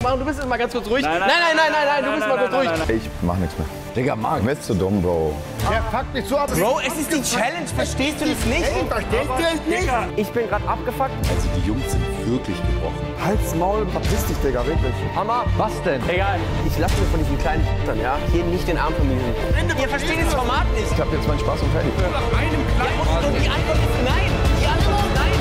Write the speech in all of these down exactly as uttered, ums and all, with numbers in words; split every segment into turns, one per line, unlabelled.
machen? Du bist jetzt mal ganz kurz ruhig.
Nein,
nein, nein, nein, nein, nein, du bist mal kurz ruhig.
Ich mach nichts mehr. Digga, Marc, du bist zu dumm, Bro.
Der fuckt mich so ab.
Bro, es ist die Challenge, verstehst du das nicht?
Ey, verstehst du es nicht?
Ich bin gerade abgefuckt.
Also die Jungs sind wirklich gebrochen.
Halt's Maul, verpiss dich, Digga, wirklich.
Hammer. Was denn? Egal. Ich lasse mir von diesen kleinen dann, ja, hier nicht den Arm vermiesen. Ihr versteht das Format nicht.
Ich hab jetzt meinen Spaß und fertig.
Ja, und die Antwort ist nein. Die Antwort ist nein.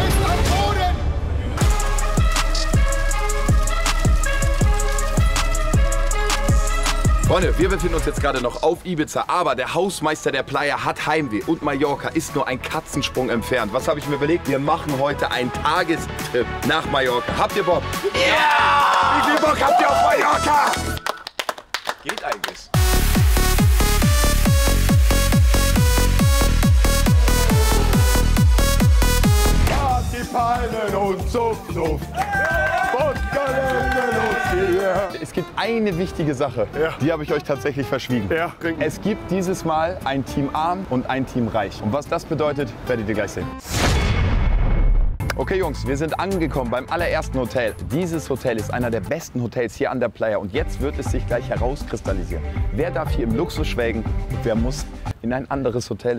Freunde, wir befinden uns jetzt gerade noch auf Ibiza, aber der Hausmeister der Playa hat Heimweh und Mallorca ist nur ein Katzensprung entfernt. Was habe ich mir überlegt? Wir machen heute einen Tagestrip nach Mallorca. Habt ihr Bock? Ja! Yeah! Wie viel Bock habt ihr auf Mallorca? Geht eigentlich. Partypalmen und Zupfduft. Es gibt eine wichtige Sache, ja. Die habe ich euch tatsächlich verschwiegen.
Ja.
Es gibt dieses Mal ein Team Arm und ein Team Reich. Und was das bedeutet, werdet ihr gleich sehen. Okay Jungs, wir sind angekommen beim allerersten Hotel. Dieses Hotel ist einer der besten Hotels hier an der Playa und jetzt wird es sich gleich herauskristallisieren. Wer darf hier im Luxus schwelgen und wer muss in ein anderes Hotel?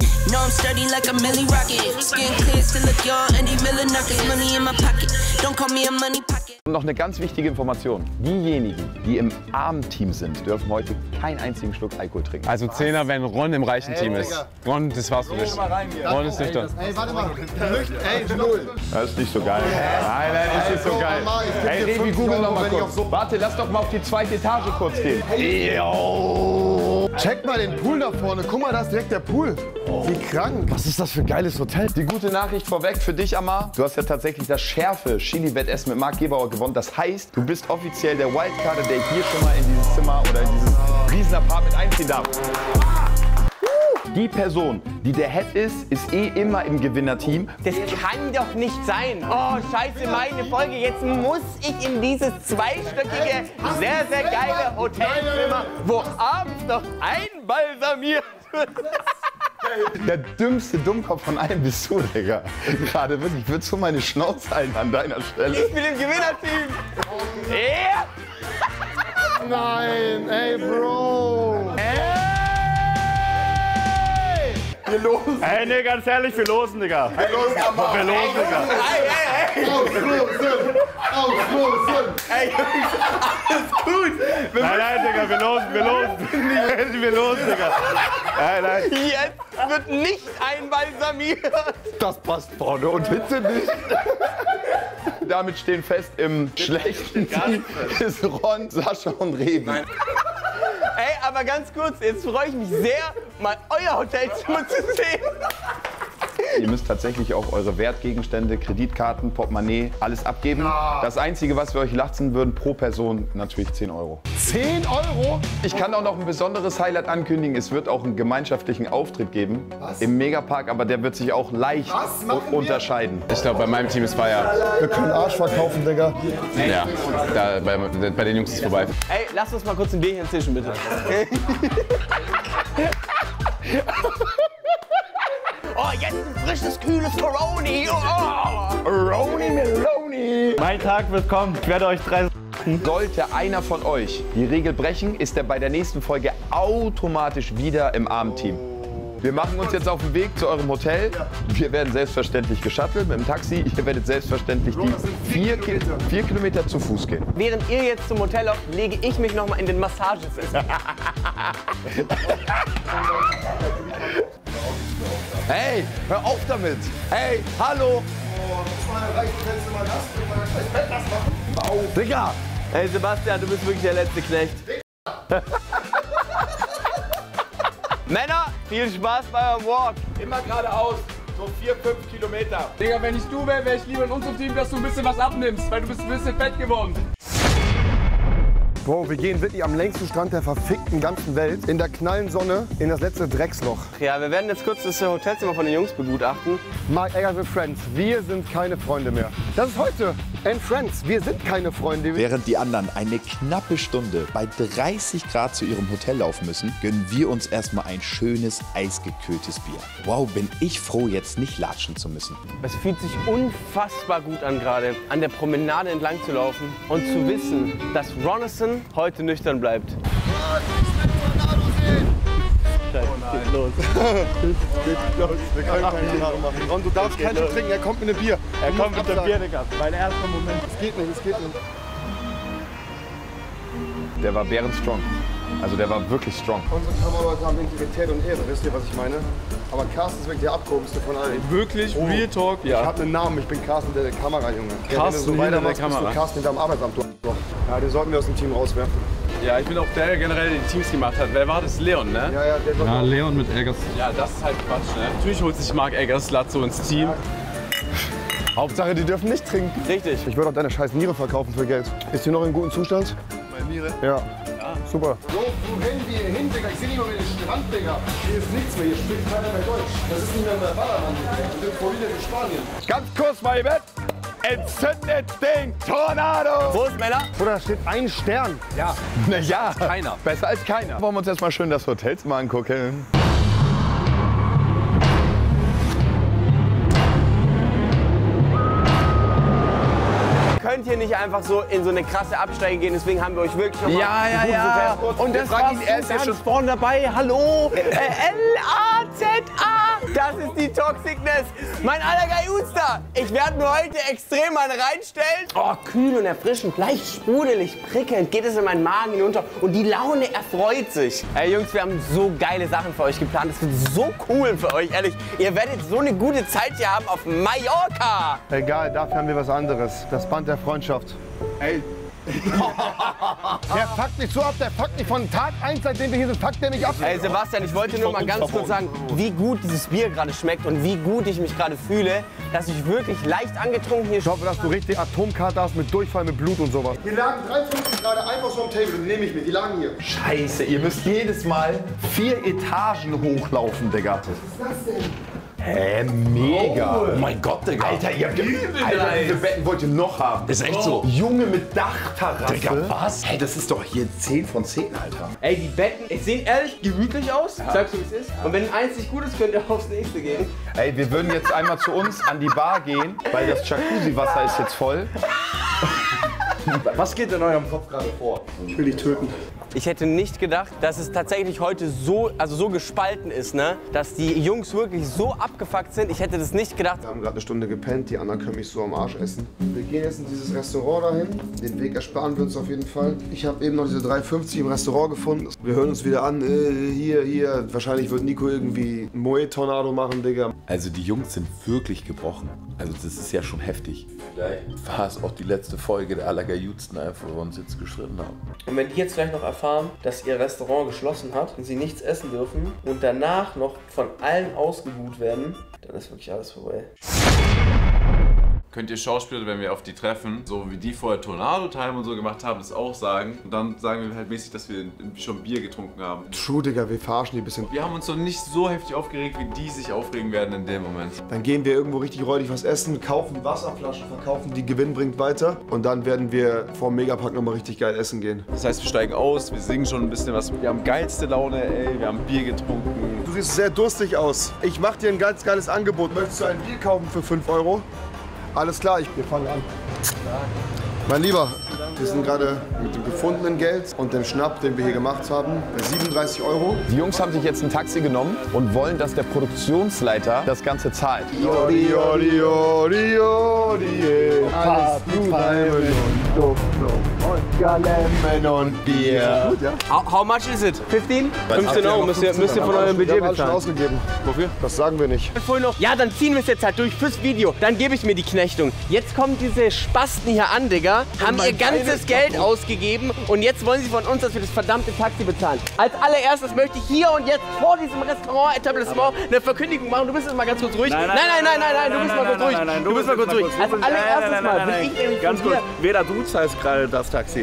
Und noch eine ganz wichtige Information. Diejenigen, die im Arm-Team sind, dürfen heute keinen einzigen Schluck Alkohol trinken.
Also Zehner, wenn Ron im reichen Team
Ey,
ist. Ron, das warst du nicht. Ron ist nüchtern.
Ey, warte mal. Ey, null.
Das ist nicht so geil.
Nein, nein, ist nicht so geil.
Hey, Revi, google noch mal kurz. Warte, lass doch mal auf die zweite Etage kurz gehen.
Yo. Check mal den Pool da vorne. Guck mal, da ist direkt der Pool. Wie krank. Was ist das für ein geiles Hotel?
Die gute Nachricht vorweg für dich, Amar. Du hast ja tatsächlich das schärfe Chili-Wettessen mit Marc Gebauer gewonnen. Das heißt, du bist offiziell der Wildcarder, der hier schon mal in dieses Zimmer oder in dieses Riesenapartment einziehen darf. Die Person, die der Head ist, ist eh immer im Gewinnerteam.
Das kann doch nicht sein. Oh, scheiße, meine Folge. Jetzt muss ich in dieses zweistöckige, sehr, sehr geile Hotelzimmer, wo abends noch einbalsamiert wird.
Der dümmste Dummkopf von allen bist du, Digga. Gerade wirklich, ich würde so meine Schnauze halten an deiner Stelle.
Ich bin im Gewinnerteam. Yeah.
Nein, ey, Bro.
Wir losen.
Ey, nee, ganz ehrlich, wir losen, Digga.
Wir losen, Amar.
Wir losen, Digga.
Hey, hey, hey.
Auslosen. Auslosen.
Ey, alles gut. Wir
Nein, nein, Digga, wir losen, wir losen. Wir losen, Digga. Nein, nein.
Jetzt wird nicht einbalsamiert.
Das passt vorne und hinten nicht.
Damit stehen fest, im schlechten Team ist Ron, Sascha und Revi.
Ey, aber ganz kurz, jetzt freue ich mich sehr, mal euer Hotelzimmer zu sehen.
Ihr müsst tatsächlich auch eure Wertgegenstände, Kreditkarten, Portemonnaie, alles abgeben. Ja. Das Einzige, was wir euch lassen würden, pro Person natürlich zehn Euro.
zehn Euro?
Ich kann auch noch ein besonderes Highlight ankündigen. Es wird auch einen gemeinschaftlichen Auftritt geben Was? im Megapark, aber der wird sich auch leicht unterscheiden.
Ich glaube, bei meinem Team ist Feier.
Wir können Arsch verkaufen, Digga.
Ja, da, bei, bei den Jungs ist es vorbei.
Ey, lass uns mal kurz ein Bierchen zischen, bitte. Oh, jetzt ein frisches, kühles Coroni. Oh.
Roni Meloni.
Mein Tag wird kommen. Ich werde euch drei...
Sollte einer von euch die Regel brechen, ist er bei der nächsten Folge automatisch wieder im Armteam. Wir machen uns jetzt auf den Weg zu eurem Hotel. Wir werden selbstverständlich geschuttelt mit dem Taxi. Ihr werdet selbstverständlich die vier, Ki vier Kilometer zu Fuß gehen.
Während ihr jetzt zum Hotel lauft, lege ich mich noch mal in den Massagesessel.
Hey, hör auf damit! Hey, hallo!
Digga! Hey Sebastian, du bist wirklich der letzte Knecht. Männer, viel Spaß bei eurem Walk.
Immer geradeaus, so vier, fünf Kilometer.
Digga, wenn ich du wäre, wäre ich lieber in unserem Team, dass du ein bisschen was abnimmst, weil du bist ein bisschen fett geworden.
Bro, wir gehen wirklich am längsten Strand der verfickten ganzen Welt in der knallen Sonne in das letzte Drecksloch.
Ja, wir werden jetzt kurz das Hotelzimmer von den Jungs begutachten.
Marc Eggers with Friends, wir sind keine Freunde mehr. Das ist heute and Friends, wir sind keine Freunde.
Während die anderen eine knappe Stunde bei dreißig Grad zu ihrem Hotel laufen müssen, gönnen wir uns erstmal ein schönes, eisgekühltes Bier. Wow, bin ich froh, jetzt nicht latschen zu müssen.
Es fühlt sich unfassbar gut an, gerade an der Promenade entlang zu laufen und zu wissen, dass Ronison heute nüchtern bleibt.
Scheiße, geht los. geht los. Wir können keine Haare machen. Ron, du darfst kein Stück trinken, er kommt mit einem Bier.
Er kommt mit dem Bier, Digga. Mein erster Moment.
Es geht nicht, es geht nicht.
Der war bärenstrong. Also der war wirklich strong.
Unsere Kameraleute haben Integrität und Ehre, wisst ihr, was ich meine? Aber Carsten ist wirklich der abgehobenste von allen.
Wirklich?
Oh.
Real Talk?
Ich
Ja.
habe einen Namen, ich bin Carsten, der, der Kamerajunge.
Carsten
ja, wenn du so
hinter der
weitermachst, bist
Kamera.
du Carsten hinterm Arbeitsamt. Du Arschloch. Ja, den sollten wir aus dem Team rauswerfen.
Ja, ich bin auch der, der generell die Teams gemacht hat. Wer war das? Leon, ne?
Ja, ja, der soll
Ja, Leon mit Eggers.
Ja, das ist halt Quatsch, ne? Natürlich holt sich Marc Eggers so ins Team.
Hauptsache, die dürfen nicht trinken.
Richtig.
Ich würde auch deine scheiß Niere verkaufen für Geld. Ist die noch in gutem Zustand?
Meine Niere?
Ja. Super. So, wo rennen wir hier hin, Digga? Ich sehe nicht mal mehr den Strand, Digga. Hier ist nichts mehr, hier spricht keiner mehr Deutsch. Das ist nicht mehr der Ballermann. Wir sind vor wieder in Spanien.
Ganz kurz mal eben. Entzündet den Tornado!
Prost, Männer.
Oder da steht ein Stern.
Ja. Na ja, keiner. Besser als keiner. Wollen wir uns erstmal schön das Hotelzimmer angucken?
Ihr könnt hier nicht einfach so in so eine krasse Absteige gehen, deswegen haben wir euch wirklich noch mal
Ja, ja,
ein gutes
ja.
Hotel. Und das
Frag
war
ihn, er ist ja schon
vorne dabei. Hallo, äh, L A Z A. Das ist die Toxicness. Mein allergeil Uster. Ich werde mir heute extrem einen reinstellen. Oh, kühl und erfrischend, leicht sprudelig, prickelnd geht es in meinen Magen hinunter und die Laune erfreut sich. Ey Jungs, wir haben so geile Sachen für euch geplant. Es wird so cool für euch, ehrlich. Ihr werdet so eine gute Zeit hier haben auf Mallorca.
Egal, dafür haben wir was anderes. Das Band der Freundschaft.
Ey,
Der fuckt nicht so ab, der fuckt nicht von Tag eins, seitdem wir hier sind, fuckt der nicht ab.
Ey Sebastian, ich wollte nur mal ganz kurz sagen, wie gut dieses Bier gerade schmeckt und wie gut ich mich gerade fühle, dass ich wirklich leicht angetrunken hier
Ich hoffe, dass du richtig Atomkarte hast mit Durchfall, mit Blut und sowas. Die lagen dreiundfünfzig gerade einfach so am Table, die nehme ich mit, die lagen hier.
Scheiße, ihr müsst jedes Mal vier Etagen hochlaufen, Digga.
Was ist das denn?
Hä, mega.
Oh mein Gott, Digga.
Alter, ihr habt Alter, wie viele Betten wollt ihr noch haben?
Ist echt so.
Junge mit Dachterrasse.
Digga, was?
Hey, das ist doch hier zehn von zehn, Alter.
Ey, die Betten, es sehen ehrlich gemütlich aus. Sagst du, wie es ist? Und wenn eins nicht gut ist, könnt ihr aufs nächste gehen.
Ey, wir würden jetzt einmal zu uns an die Bar gehen, weil das Jacuzzi-Wasser ist jetzt voll.
Was geht in eurem Kopf gerade vor?
Ich will dich töten.
Ich hätte nicht gedacht, dass es tatsächlich heute so, also so gespalten ist, ne? Dass die Jungs wirklich so abgefuckt sind. Ich hätte das nicht gedacht.
Wir haben gerade eine Stunde gepennt, die anderen können mich so am Arsch essen. Wir gehen jetzt in dieses Restaurant dahin. Den Weg ersparen wir uns auf jeden Fall. Ich habe eben noch diese drei fünfzig im Restaurant gefunden. Wir hören uns wieder an. Äh, hier, hier. Wahrscheinlich wird Nico irgendwie einen Moe-Tornado machen, Digga.
Also die Jungs sind wirklich gebrochen. Also das ist ja schon heftig. Vielleicht war es auch die letzte Folge der Allergeilsten, einfach wo wir uns jetzt gestritten haben.
Und wenn die jetzt gleich noch erfahren, dass ihr Restaurant geschlossen hat und sie nichts essen dürfen und danach noch von allen ausgebuht werden, dann ist wirklich alles vorbei.
Könnt ihr Schauspieler, wenn wir auf die treffen, so wie die vorher Tornado Time und so gemacht haben, das auch sagen. Und dann sagen wir halt mäßig, dass wir schon Bier getrunken haben.
True, Digga, wir verarschen die ein bisschen.
Wir haben uns noch nicht so heftig aufgeregt, wie die sich aufregen werden in dem Moment.
Dann gehen wir irgendwo richtig räudig was essen, kaufen Wasserflaschen, verkaufen die, Gewinn bringt weiter. Und dann werden wir vor dem Megapark nochmal richtig geil essen gehen.
Das heißt, wir steigen aus, wir singen schon ein bisschen was. Wir haben geilste Laune, ey, wir haben Bier getrunken.
Du siehst sehr durstig aus. Ich mach dir ein ganz geiles Angebot. Möchtest du ein Bier kaufen für fünf Euro? Alles klar, ich, wir fangen an. Mein Lieber, wir sind gerade mit dem gefundenen Geld und dem Schnapp, den wir hier gemacht haben, bei siebenunddreißig Euro.
Die Jungs haben sich jetzt ein Taxi genommen und wollen, dass der Produktionsleiter das Ganze zahlt.
Jodi, jodi, jodi, jodi, alles gut, Palmen und Duftblumen und Galemmen und Bier. Gut, ja?
How, how much is it? fifteen? fünfzehn Euro müsst ihr, müsst ihr von eurem Budget
Wir haben alles schon
bezahlen.
ausgegeben.
Wofür?
Das sagen wir nicht.
Vorhin noch, ja, dann ziehen wir es jetzt halt durch fürs Video. Dann gebe ich mir die Knechtung. Jetzt kommen diese Spasten hier an, Digga. Haben ihr ganzes Geld ausgegeben und jetzt wollen sie von uns, dass wir das verdammte Taxi bezahlen. Als allererstes möchte ich hier und jetzt vor diesem Restaurant-Etablissement eine Verkündigung machen. Du bist jetzt mal ganz kurz ruhig. Nein, nein, nein, nein, nein, nein, du bist mal kurz ruhig. Du bist mal kurz ruhig. Als allererstes mal will ich nämlich
Ganz
von
kurz,
dir...
weder du zahlst gerade das Taxi.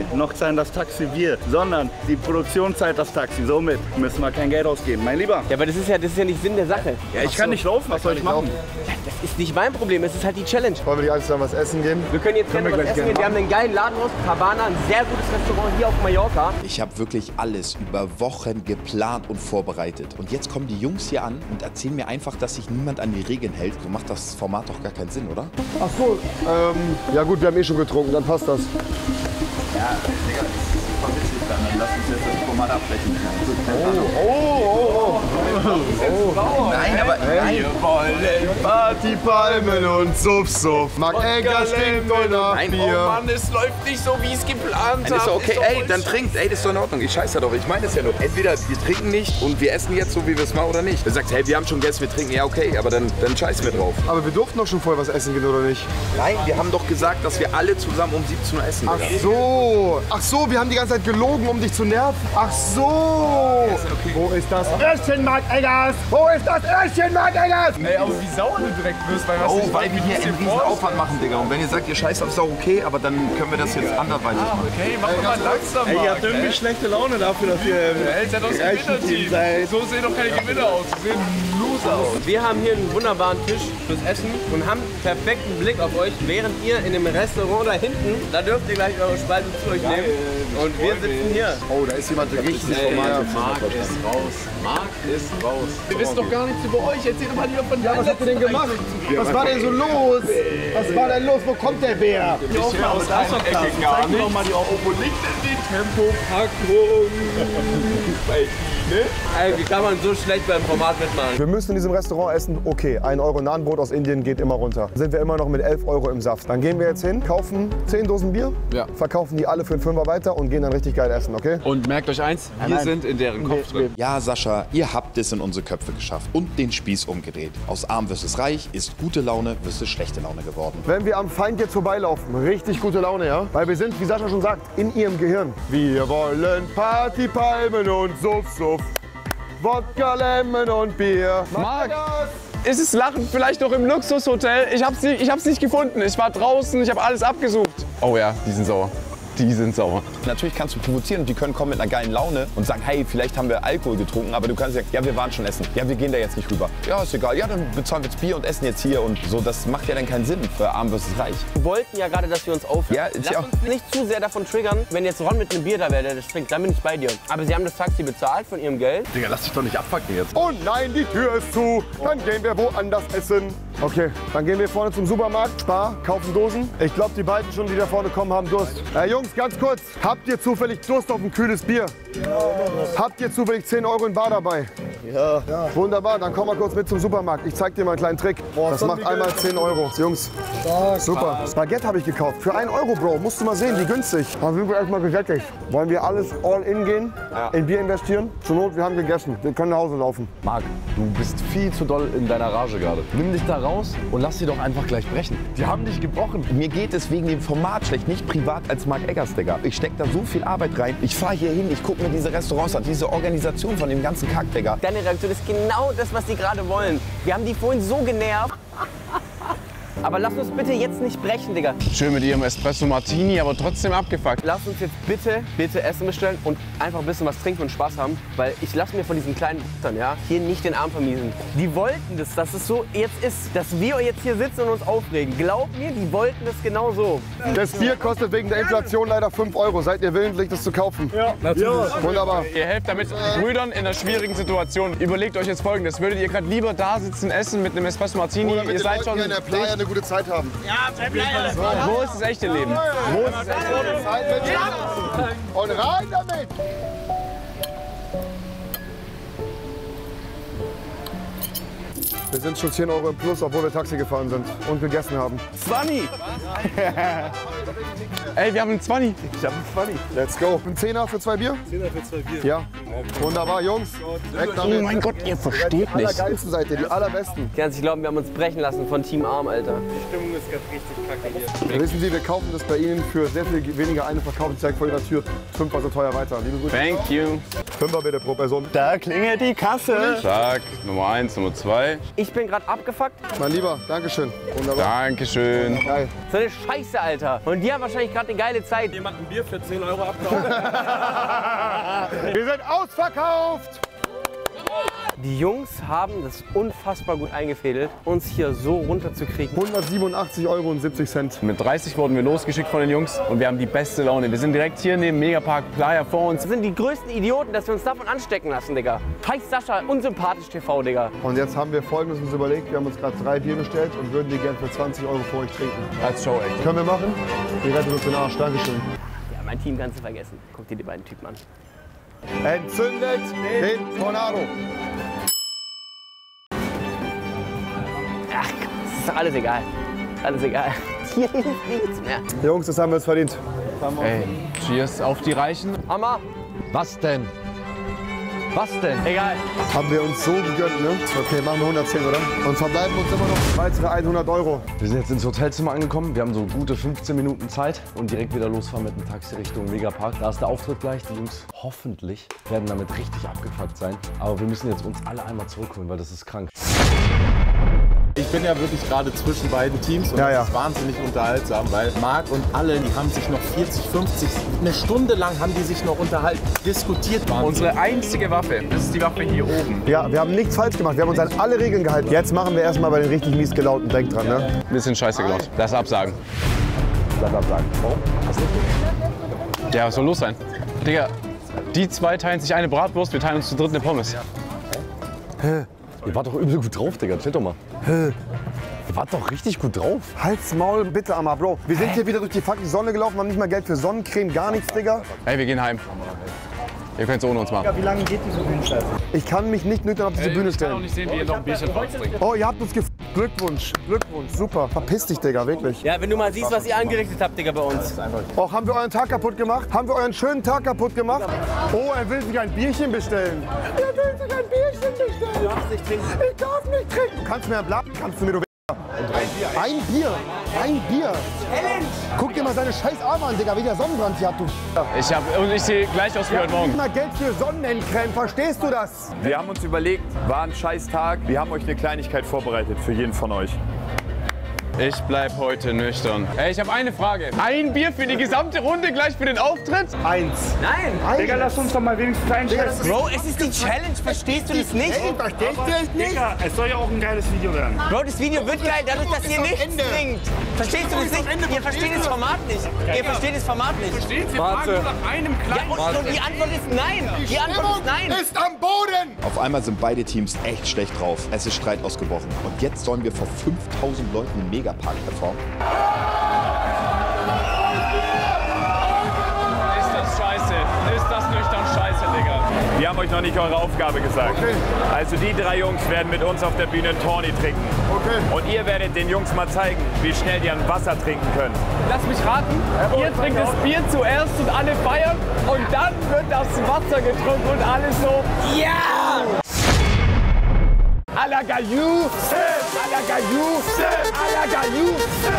Taxi noch zahlen das Taxi wir, sondern die Produktion zahlt das Taxi. Somit müssen wir kein Geld ausgeben. Mein Lieber.
Ja, aber das ist ja, das ist ja nicht Sinn der Sache.
Ja, ich kann nicht laufen, was soll ich machen?
Das ist nicht mein Problem, es ist halt die Challenge.
Wollen wir die alle zusammen was essen gehen?
Wir können jetzt gerne
wir
was
gleich
essen
gerne
gehen. Wir haben einen geilen Ladenhaus, Cabana, ein sehr gutes Restaurant hier auf Mallorca.
Ich habe wirklich alles über Wochen geplant und vorbereitet. Und jetzt kommen die Jungs hier an und erzählen mir einfach, dass sich niemand an die Regeln hält. So macht das Format doch gar keinen Sinn, oder?
Ach so, ähm, ja gut, wir haben eh schon getrunken, dann passt das.
Ja, Digga, das ist super witzig dann. Dann lass uns jetzt das Format abbrechen.
Oh, oh, oh,
Oh. Nein, aber nein.
Wir wollen Partypalmen und Suff, Suff. Mark Egger stinkt voll nach
Nein,
Bier.
oh
Mann, es läuft nicht so, wie es geplant
Dann ist doch okay,
Ist doch
ey,
voll
dann trinkt, ey, das ist doch in Ordnung. Ich scheiße doch, ich meine es ja nur. Entweder wir trinken nicht und wir essen jetzt so, wie wir es machen, oder nicht. Du sagst, hey, wir haben schon Gäste, wir trinken, ja okay, aber dann, dann scheißen wir drauf.
Aber wir durften doch schon vorher was essen gehen, oder nicht?
Nein, wir haben doch gesagt, dass wir alle zusammen um siebzehn Uhr essen.
Ach
Digga.
so, ach so, wir haben die ganze Zeit gelogen, um dich zu nerven. Ach so. Wo ist das Öhrchen, Mark Eggers? Wo ist das Öhrchen, Mark Eggers?
Ey, aber wie sauer du direkt wirst, weil was
Oh,
nicht
weil wir hier einen riesen Aufwand machen, Digga. Und wenn ihr sagt, ihr scheißt auf, ist auch okay, aber dann können wir das jetzt anderweitig machen.
Okay, mach doch mal langsam,
Ey, ihr habt
Marc,
irgendwie
ey.
schlechte Laune dafür, dass ihr
Ey, seid aus dem Gewinnerteam.
seid.
So sehen doch keine Gewinner aus. Sie sehen Loser aus.
Wir haben hier einen wunderbaren Tisch fürs Essen und haben perfekten Blick auf euch, während ihr in dem Restaurant da hinten, da dürft ihr gleich eure Speisen zu euch nehmen. Und wir sitzen hier.
Oh, da ist jemand richtig romantisch.
Marc ist raus. Marc ist raus.
Wir wissen doch gar nichts über euch. Erzähl doch mal lieber von dir.
Was habt ihr denn gemacht? Was war denn so los? Was war denn los? Wo kommt der Bär?
Die Aufnahme ist auch schon krass. Zeig mir doch mal die Aufnahme.
Wo liegt denn die Tempopackung?
Ey, wie kann man so schlecht beim Format mitmachen?
Wir müssen in diesem Restaurant essen. Okay, ein Euro Nahenbrot aus Indien geht immer runter. Sind wir immer noch mit elf Euro im Saft. Dann gehen wir jetzt hin, kaufen zehn Dosen Bier,
Ja.
verkaufen die alle für einen Fünfer weiter und gehen dann richtig geil essen, okay?
Und merkt euch eins,
Wir sind in deren Kopf drin.
Ja, Sascha, ihr habt es in unsere Köpfe geschafft und den Spieß umgedreht. Aus arm versus reich ist gute Laune versus schlechte Laune geworden.
Wenn wir am Feind jetzt vorbeilaufen, richtig gute Laune, ja? Weil wir sind, wie Sascha schon sagt, in ihrem Gehirn. Wir wollen Partypalmen und Suff, Suff. Wodka, Lemon und Bier.
Marc, ist es Lachen vielleicht noch im Luxushotel? Ich hab's nicht, ich hab's nicht gefunden. Ich war draußen, ich habe alles abgesucht. Oh ja, die sind sauer. Die sind sauer.
Natürlich kannst du provozieren und die können kommen mit einer geilen Laune und sagen, hey, vielleicht haben wir Alkohol getrunken, aber du kannst sagen, ja, wir waren schon essen. Ja, wir gehen da jetzt nicht rüber. Ja, ist egal. Ja, dann bezahlen wir jetzt Bier und essen jetzt hier und so. Das macht ja dann keinen Sinn für arm versus reich.
Wir wollten ja gerade, dass wir uns aufhören.
Ja, ist
Lass
ja
uns nicht zu sehr davon triggern, wenn jetzt Ron mit einem Bier da wäre, der das trinkt, dann bin ich bei dir. Aber sie haben das Taxi bezahlt von ihrem Geld.
Digga, lass dich doch nicht abfucken jetzt.
Oh nein, die Tür ist zu. Dann gehen wir woanders essen. Okay, dann gehen wir vorne zum Supermarkt, Spar, kaufen Dosen. Ich glaube, die beiden schon, die da vorne kommen, haben Durst. Äh, Jungs, ganz kurz. Habt ihr zufällig Durst auf ein kühles Bier? Ja. Habt ihr zufällig zehn Euro in Bar dabei? Ja. ja. Wunderbar, dann komm mal kurz mit zum Supermarkt. Ich zeig dir mal einen kleinen Trick. Boah, das macht einmal zehn Euro. Jungs, stark, super. Baguette habe ich gekauft. Für einen Euro, Bro. Musst du mal sehen, wie günstig. Dann sind wir erstmal gesättigt. Wollen wir alles all in gehen? Ja. In Bier investieren? Zur Not, wir haben gegessen. Wir können nach Hause laufen.
Marc, du bist viel zu doll in deiner Rage gerade. Nimm dich da raus und lass sie doch einfach gleich brechen. Die haben dich gebrochen.
Mir geht es wegen dem Format schlecht, nicht privat als Mark Eggers, Digga. Ich steck da so viel Arbeit rein. Ich fahre hier hin, ich gucke mir diese Restaurants an, diese Organisation von dem ganzen Kack, Digga.
Deine Reaktion ist genau das, was sie gerade wollen. Wir haben die vorhin so genervt. Aber lass uns bitte jetzt nicht brechen, Digga.
Schön mit ihrem Espresso Martini, aber trotzdem abgefuckt.
Lass uns jetzt bitte, bitte Essen bestellen und einfach ein bisschen was trinken und Spaß haben. Weil ich lasse mir von diesen kleinen Buttern, ja, hier nicht den Arm vermiesen. Die wollten das, dass es so jetzt ist, dass wir jetzt hier sitzen und uns aufregen. Glaub mir, die wollten das genau so.
Das Bier kostet wegen der Inflation leider fünf Euro. Seid ihr willentlich, das zu kaufen? Ja,
natürlich.
Wunderbar.
Ihr helft damit Brüdern in einer schwierigen Situation. Überlegt euch jetzt Folgendes. Würdet ihr gerade lieber da sitzen, essen mit einem Espresso Martini?
Oder mit
Ihr
den
seid
Leuten
schon
hier in der Playa eine gute Zeit haben.
Wo ist das echte Leben? Wo ist das echte Leben?
Und rein damit! Wir sind schon zehn Euro im Plus, obwohl wir Taxi gefahren sind und gegessen haben.
zwanzig! Ey, wir haben einen zwanzig.
Ich hab einen Funny.
Let's go. Ein Zehner für zwei Bier?
Zehner für zwei Bier.
Ja. Wunderbar, Jungs. Weg damit.
Oh mein Gott, ihr versteht
Die
nicht.
allergeilsten seid ihr, die allerbesten.
Ganz, ich glaube, wir haben uns brechen lassen von Team Arm, Alter.
Die Stimmung ist gerade richtig kacke hier.
Wissen Sie, wir kaufen das bei Ihnen für sehr viel weniger eine verkaufen, direkt vor Ihrer Tür. Fünfmal so teuer weiter. Liebe Grüße.
Thank you.
Fünfer bitte pro Person.
Da klingelt die Kasse.
Tag, Nummer eins, Nummer zwei.
Ich bin gerade abgefuckt.
Mein Lieber, Dankeschön. Wunderbar.
Dankeschön.
Geil.
So eine Scheiße, Alter. Und die haben wahrscheinlich gerade gerade eine geile Zeit.
Jemand ein Bier für zehn Euro abkaufen?
Wir sind ausverkauft!
Die Jungs haben das unfassbar gut eingefädelt, uns hier so runterzukriegen.
hundertsiebenundachtzig Euro und siebzig Cent.
Mit dreißig wurden wir losgeschickt von den Jungs und wir haben die beste Laune. Wir sind direkt hier neben Megapark Playa vor uns.
Wir sind die größten Idioten, dass wir uns davon anstecken lassen, Digga. Scheiß Sascha, unsympathisch T V, Digga.
Und jetzt haben wir Folgendes uns überlegt. Wir haben uns gerade drei Bier bestellt und würden die gerne für zwanzig Euro für euch trinken.
Als Show, echt.
Können wir machen? Wir retten uns den Arsch. Dankeschön.
Ja, mein Team kannst du vergessen. Guck dir die beiden Typen an.
Entzündet den Tornado.
Ach, das ist doch alles egal. Alles egal. Hier ist nichts mehr.
Jungs, das haben wir uns verdient.
Ey, cheers auf die Reichen.
Hammer.
Was denn? Was denn?
Egal.
Haben wir uns so gegönnt, ne? Okay, machen wir hundertzehn, oder? Und verbleiben uns immer noch weitere hundert Euro.
Wir sind jetzt ins Hotelzimmer angekommen. Wir haben so gute fünfzehn Minuten Zeit und direkt wieder losfahren mit dem Taxi Richtung Megapark. Da ist der Auftritt gleich. Die Jungs hoffentlich werden damit richtig abgefuckt sein. Aber wir müssen jetzt uns alle einmal zurückholen, weil das ist krank.
Ich bin ja wirklich gerade zwischen beiden Teams und
Ja, ja.
das ist wahnsinnig unterhaltsam, weil Marc und alle, die haben sich noch vierzig, fünfzig, eine Stunde lang haben die sich noch unterhalten, diskutiert. Wahnsinn.
Unsere einzige Waffe, das ist die Waffe hier oben.
Ja, wir haben nichts falsch gemacht. Wir haben uns an alle Regeln gehalten. Jetzt machen wir erstmal bei den richtig mies gelauten. Denkt dran, ne?
Wir sind scheiße gelaunt. Lass absagen.
Lass absagen. Warum?
Ja, was soll los sein? Digga, die zwei teilen sich eine Bratwurst, wir teilen uns zu dritt eine Pommes.
Ihr wart doch übel gut drauf, Digga. Chill doch mal. Ihr wart doch richtig gut drauf.
Halt's Maul, bitte, Amma, Bro. Wir sind hier wieder durch die fucking Sonne gelaufen, haben nicht mal Geld für Sonnencreme, gar nichts, Digga.
Ey, wir gehen heim. Ihr könnt es ohne uns machen.
Wie lange geht diese Bühnenscheiße? Ich kann mich nicht nüchtern auf diese Bühne
Ich kann auch
stellen.
nicht sehen, wie ihr noch ein Bierchen trinkt.
Oh, ihr habt uns gef... Glückwunsch, Glückwunsch, super. Verpiss dich, Digga, wirklich.
Ja, wenn du mal siehst, was ihr angerichtet habt, Digga, bei uns.
Oh, haben wir euren Tag kaputt gemacht? Haben wir euren schönen Tag kaputt gemacht? Oh, er will sich ein Bierchen bestellen. Er will sich ein Bierchen bestellen.
Du darfst nicht trinken.
Ich darf nicht trinken. Du kannst mir ein Blatt, kannst du mir, du Ein Bier, ein Bier. Guck dir mal seine scheiß Arme an, Digga, wie der Sonnenbrand hier hat, du.
Ich hab, und ich sehe gleich aus wie heute Morgen.
Nicht mal Geld für Sonnenencreme, verstehst du das?
Wir haben uns überlegt, war ein scheiß Tag. Wir haben euch eine Kleinigkeit vorbereitet für jeden von euch.
Ich bleib heute nüchtern. Ey, ich habe eine Frage. Ein Bier für die gesamte Runde gleich für den Auftritt?
Eins.
Nein.
Digga, lass uns doch mal wenigstens einen Scheiß.
Bro, es ist die Challenge, verstehst du das nicht?
Verstehst du es nicht?
Digga, es soll ja auch ein geiles Video werden.
Bro, das Video wird geil, dadurch, dass ihr nichts trinkt. Verstehst du das nicht? Ihr versteht das Format nicht. Ihr versteht das Format nicht.
Warte.
Ja, und, und die Antwort ist nein. Die Antwort ist nein.
Ist am Boden!
Auf einmal sind beide Teams echt schlecht drauf. Es ist Streit ausgebrochen. Und jetzt sollen wir vor fünftausend Leuten im Megapark performen.
Ist das scheiße? Ist das nüchtern scheiße, Digga?
Wir haben euch noch nicht eure Aufgabe gesagt.
Okay.
Also die drei Jungs werden mit uns auf der Bühne einen Tawny trinken.
Okay.
Und ihr werdet den Jungs mal zeigen, wie schnell die an Wasser trinken können.
Lass mich raten. Ihr trinkt das Bier zuerst und alle feiern. Und dann wird das Wasser getrunken und alles so. Ja! À la Gaillou! À la Gaillou! À la Gaillou!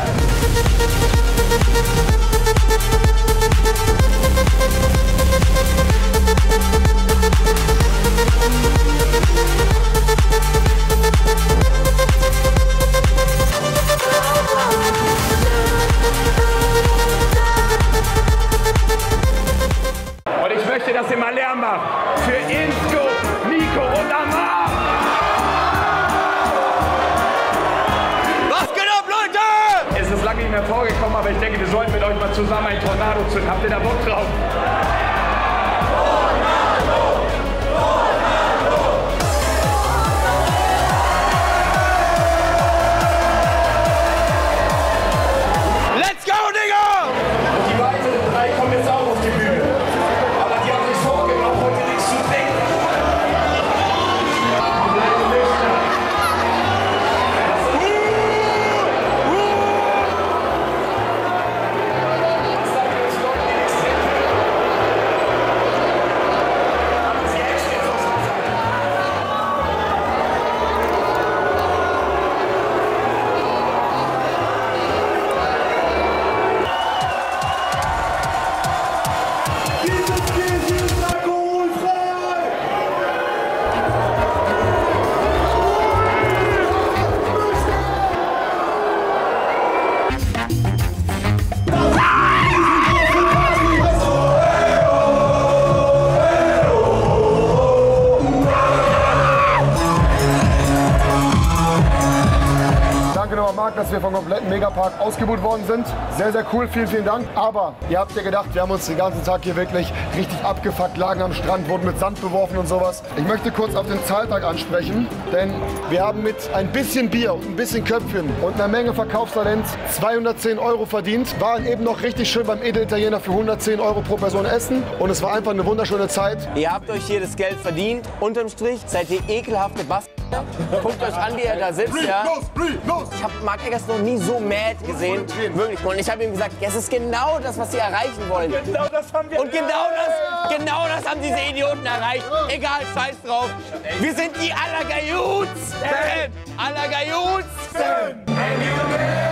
Und ich möchte, dass ihr mal Lärm macht für Insko, Nico und Amar.
Was geht ab, Leute?
Es ist lange nicht mehr vorgekommen, aber ich denke, wir sollten mit euch mal zusammen ein Tornado zünden. Habt ihr da Bock drauf?
Let's go, Digga!
Die weiteren drei kommen jetzt auch auf die Bühne. Aber die haben sich vorgenommen, heute nichts zu trinken. Bleiben nüchtern. Was sagt ihr uns Leute, die nichts trinken?
wir vom kompletten Megapark ausgebucht worden sind. Sehr, sehr cool, vielen, vielen Dank. Aber ihr habt ja gedacht, wir haben uns den ganzen Tag hier wirklich richtig abgefuckt, lagen am Strand, wurden mit Sand beworfen und sowas. Ich möchte kurz auf den Zahltag ansprechen, denn wir haben mit ein bisschen Bier und ein bisschen Köpfchen und einer Menge Verkaufstalent zweihundertzehn Euro verdient. Waren eben noch richtig schön beim Edelitaliener für hundertzehn Euro pro Person essen und es war einfach eine wunderschöne Zeit.
Ihr habt euch hier das Geld verdient. Unterm Strich seid ihr ekelhafte Bast. Guckt euch an, wie er da sitzt, ja. Ich habe Marc Eggers noch nie so mad gesehen. Wirklich. Und ich habe ihm gesagt, es ist genau das, was sie erreichen wollen.
Genau das haben wir.
Und genau das, genau das haben diese Idioten erreicht. Egal, scheiß drauf. Wir sind die Allergayuts. Allergayuts.